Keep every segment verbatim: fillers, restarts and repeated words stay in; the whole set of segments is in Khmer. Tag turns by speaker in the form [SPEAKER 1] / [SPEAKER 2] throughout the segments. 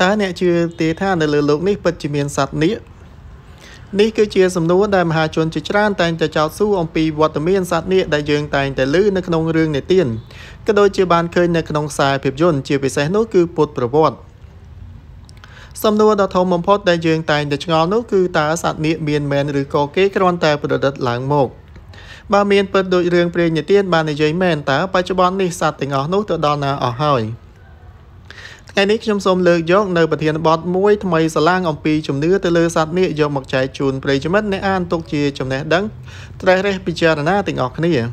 [SPEAKER 1] តើអ្នកជឿទេថានៅលើโลกនេះពិតជាមានសត្វនាគនេះគឺជាសំណួរដែលមហាជនជាច្រើនតែងតែចោទសួរអំពីវត្តមានសត្វនាគដែលយើងតែងតែឮនៅក្នុងរឿងនិទានក៏ដូចជាបានឃើញនៅក្នុងខ្សែភាពយន្តជាពិសេសនោះគឺពុទ្ធប្រវត្តិសំណួរដ៏ធំបំផុតដែលយើងតែងតែឆ្ងល់នោះគឺតើសត្វនាគមានមែនឬក៏គេគ្រាន់តែប្រឌិតឡើងមកបើមានពិតដូចរឿងព្រេងនិទានបាននិយាយមែនតើបច្ចុប្បន្ននេះសត្វទាំងអស់នោះទៅដល់ណាអស់ហើយថ្ងៃនេះខ្ញុំសូមលើកយកនៅប្រធានបទមួយថ្មីស្រឡាងអំពីជំនឿទៅលើសត្វនាគយកមកចែកជូនប្រិយមិត្តអ្នកអានទុកជាចំណេះដឹងត្រិះរិះពិចារណាទាំងអស់គ្នា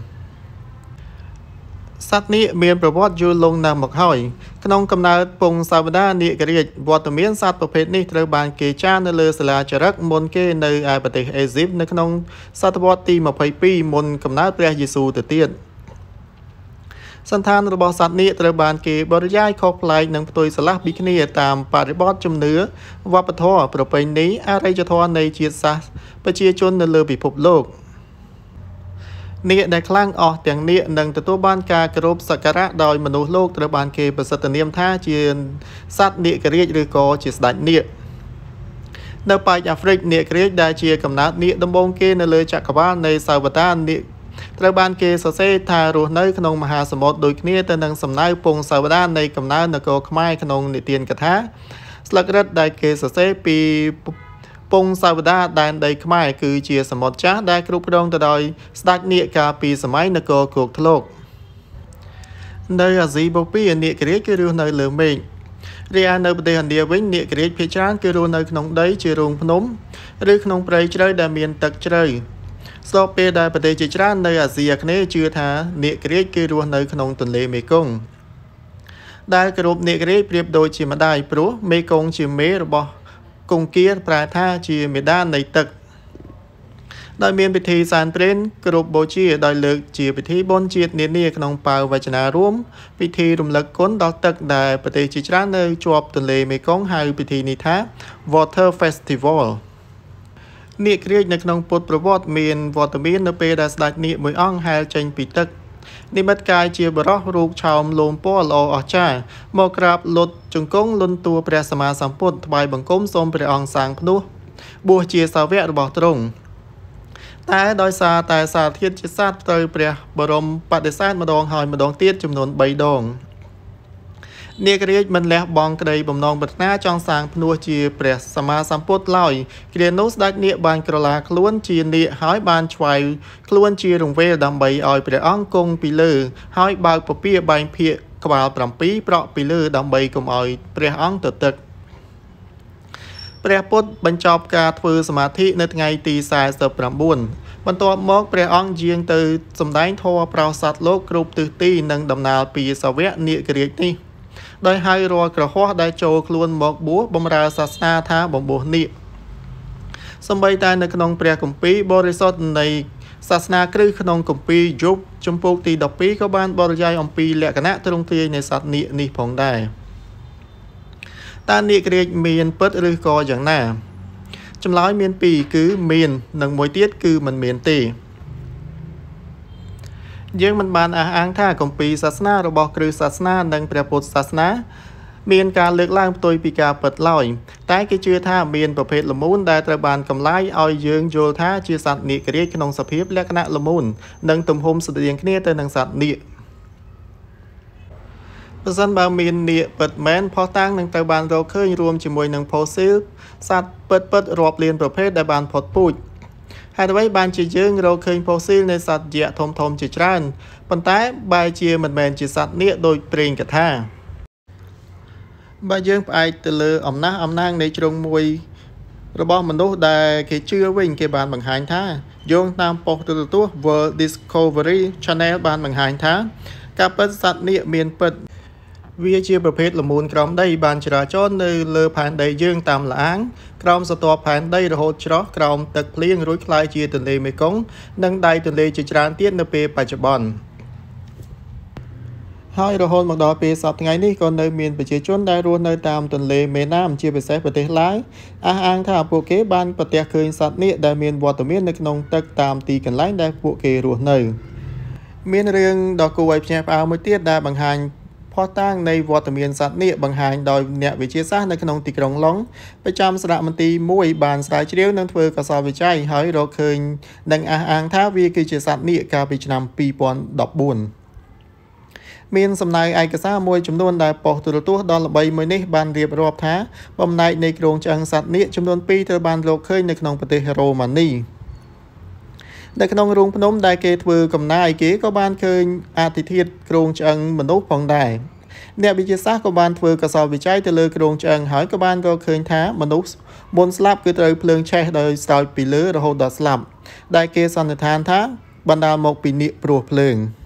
[SPEAKER 1] សត្វនាគមានប្រវត្តិយូរលង់ណាស់មកហើយក្នុងកំណើតពងសាវតានាគរាជវត្តមានសត្វប្រភេទនេះត្រូវបានគេចារនៅលើសាលាចារឹកមុនគេនៅឯប្រទេសអេស៊ីបនៅក្នុងសតវត្សទីម្ភៃពីរមុនកំណើតព្រះយេស៊ូវទៅទៀតសន្តានរបស់សត្វនាគត្រូវបានគេបរិយាយខុសប្លែកនិងផ្ទុយស្រឡះពីគ្នាតាមបរិបទជំនឿវប្បធម៌ប្រពៃណីអរិយធម៌នៃជាតិសាសន៍ប្រជាជននៅលើពិភពលោកនាគដែលខ្លាំងអស់ទាំងនាគនឹងទទួលបានការគោរពសក្ការៈដោយមនុស្សលោកត្រូវបានគេប្រសិទ្ធនាមថាជាសត្វនាគរាជឬក៏ជាស្ដេចនាគនៅប៉ែកអាហ្វ្រិកនាគរាជដែលជាកំណើតនាគដំបូងគេនៅលើចក្រវាឡនៃសាវតានាគត្រូវបានគេសរសេរថារស់នៅក្នុងមហាសមុទ្រដូចគ្នាទៅនឹងសំណៅពងសាវតានៃកំណើតនគរខ្មែរក្នុងនិទានកថាស្លឹករឹតដែលគេសរសេរពីពងសាវតាដែនដីខ្មែរគឺជាសមុទ្រចាស់ដែលគ្រប់គ្រងទៅដោយស្ដេចនាគកាលពីសម័យនគរគោកធ្លកនៅអាស៊ីបូព៌ានាគរាជគឺរស់នៅលើមេឃរីឯនៅប្រទេសឥណ្ឌាវិញនាគរាជភាគច្រើនគឺរស់នៅក្នុងដីជារូងភ្នំឬក្នុងព្រៃជ្រៅដែលមានទឹកជ្រៅស្របពេលដែលប្រទេសជាច្រើននៅអាស៊ីអាគ្នេយ៍ជឿថានាគរាជគឺរស់នៅក្នុងទន្លេមេគង្គដែលគោរពនាគរាជប្រៀបដូចជាម្ដាយព្រោះមេគង្គជាមេរបស់គង្គគាប្រែថាជាមេដានៃទឹកដោយមានពិធីសែនព្រេនគោរពបូជាដោយលើកជាពិធីបុណ្យជាតិនានាក្នុងប៉ាវវចនារួមពិធីរំលឹកគុណដល់ទឹកដែលប្រទេសជាច្រើននៅជាប់ទន្លេមេគង្គហៅពិធីនេះថា Water Festival នាគរាជនៅក្នុងពុទ្ធប្រវត្តិមានវត្តមាននៅពេលដែលស្ដេចនាគមួយអង្គហែលចេញពីទឹកនិមិត្តកាយជាបរិសរូបឆោមលោមពណ៌ល្អអស្ចារ្យមកក្រាបលុតជង្គង់លន់តួព្រះសម្មាសម្ពុទ្ធថ្វាយបង្គំសូមព្រះអង្គសាងភ្នោះបួសជាសាវករបស់ទ្រង់តែដោយសារតែសារធាតុជាសត្វត្រូវព្រះបរមបដិសេធម្ដងហើយម្ដងទៀតចំនួនបីដងនាគរាជមិនលះបង់ក្តីបំណងប្រាថ្នាចង់សាងភ្នោះជាព្រះសម្មាសម្ពុទ្ធឡើយគ្រានោះស្ដេចនាគបានក្រឡាខ្លួនជានាគហើយបានឆ្វែងខ្លួនជារង្វេលដើម្បីឲ្យព្រះអង្គគង់ពីលើហើយបើកពពាបែងភាគក្បាលប្រាំពីរប្រក់ពីលើដើម្បីកុំឲ្យព្រះអង្គទៅទឹកព្រះពុទ្ធបញ្ចប់ការធ្វើសមាធិនៅថ្ងៃទីសែសិបប្រាំបួនបន្ទាប់មកព្រះអង្គយាងទៅសម្ដែងធម៌ប្រោសសត្វលោកគ្រប់ទិសទីនិងដំណើរពីសាវកនាគរាជនេះដោយហៅរាល់ក្រហមដែលចូលខ្លួនមកបួសបម្រើសាសនាថាបំបួសនាគសម្បីតែនៅក្នុងព្រះគម្ពីរបរិសុទ្ធនៃសាសនាគ្រឹះក្នុងគម្ពីរយុបជំពូកទីដប់ពីរក៏បានបរិយាយអំពីលក្ខណៈទ្រង់ទ្រាយនៃសត្វនាគនេះផងដែរតើនាគរាជមានពិតឬក៏យ៉ាងណាចម្លើយមានពីរគឺមាននិងមួយទៀតគឺមិនមានទេយើងមិនបានអះអាងថាគម្ពីរសាសនារបស់គ្រិស្តសាសនានិងព្រះពុទ្ធសាសនាមានការលើកឡើងផ្ទុយពីការពិតឡើយតែគេជឿថាមានប្រភេទល្មូនដែលត្រូវបានកម្លាយឲ្យយើងយល់ថាជាសត្វនាគរាជក្នុងសភាពលក្ខណៈល្មូននិងទំហំស្តៀងគ្នាទៅនឹងសត្វនាគប្រសិនបើមាននាគពិតមែនផុសតាំងនឹងត្រូវបានរកឃើញរួមជាមួយនឹងផូស៊ីលសត្វពិតពិតរាប់លានប្រភេទដែលបានផុតពូជហេតុអ្វីបានជាយើងរកឃើញផូស៊ីលនៃសត្វយក្សធំធំជាច្រើនប៉ុន្តែបែរជាមិនមែនជាសត្វនាគដោយព្រេងកថាបើយើងផ្អែកទៅលើអំណះអំណាងនៃជ្រុងមួយរបស់មនុស្សដែលគេជឿវិញគេបានបង្ហាញថាយោងតាមប៉ុស្តិ៍ទូរទស្សន៍ World Discovery Channel បានបង្ហាញថាការពិតសត្វនាគមានពិតវាជាប្រភេទល្មូនក្រោមដីបានចរាចរនៅលើផែនដីយើងតាមលអាងក្រោមស្រទាប់ផែនដីរហូតច្រោះក្រោមទឹកភ្លៀងរួចក្លាយជាទន្លេមេគង្គនិងដៃទន្លេជាច្រើនទៀតនៅពេលបច្ចុប្បន្នហើយរហូតមកដល់ពេលសប្តាហ៍ថ្ងៃនេះក៏នៅមានប្រជាជនដែលរស់នៅតាមទន្លេមេណាមជាពិសេសប្រទេសឡាវអះអាងថាពួកគេបានប្រទះឃើញសត្វនាគដែលមានវត្តមាននៅក្នុងទឹកតាមទីកន្លែងដែលពួកគេរស់នៅមានរឿងដ៏គួរឲ្យភ្ញាក់ផ្អើលមួយទៀតដែលបង្ហាញផផុសតាំងនៃវត្តមានសត្វនាគបង្ហាញដោយអ្នកវិទ្យាសាស្ត្រនៅក្នុងទីក្រុងឡុងប្រចាំសារមន្ទីរមួយបានស្រាវជ្រាវនិងធ្វើកសោវិจัยហើយរកឃើញនិងអះអាងថាវាគឺជាសត្វនាគកាលពីឆ្នាំពីរពាន់ដប់បួនមានសំណៅឯកសារមួយចំនួនដែលប៉ុស្តិ៍ទូរទស្សន៍ដ៏ល្បីមួយនេះបានរៀបរាប់ថាបំណែកនៃគ្រោងឆ្អឹងសត្វនាគចំនួនពីរត្រូវបានរកឃើញនៅក្នុងប្រទេសរ៉ូម៉ានីនៅក្នុងរូងភ្នំដែលគេធ្វើកំណាយគេក៏បានឃើញអតិធាតុគ្រោងឆ្អឹងមនុស្សផងដែរអ្នកវិទ្យាសាស្ត្រក៏បានធ្វើកសោវិจัยទៅលើគ្រោងឆ្អឹងហើយក៏បានរកឃើញថាមនុស្សមុនស្លាប់គឺត្រូវភ្លើងឆេះដោយស្រោចពីលើរហូតដល់ស្លាប់ដែលគេសន្និដ្ឋានថាបណ្ដាលមកពីនាគព្រោះភ្លើង